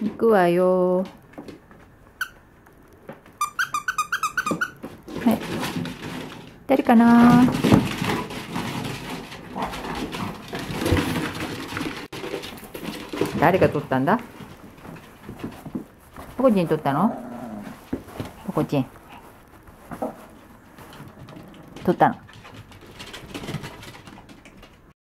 行くわよ。はい。誰かな。誰が取ったんだ。ポコチン取ったの。ポコチン。取ったの。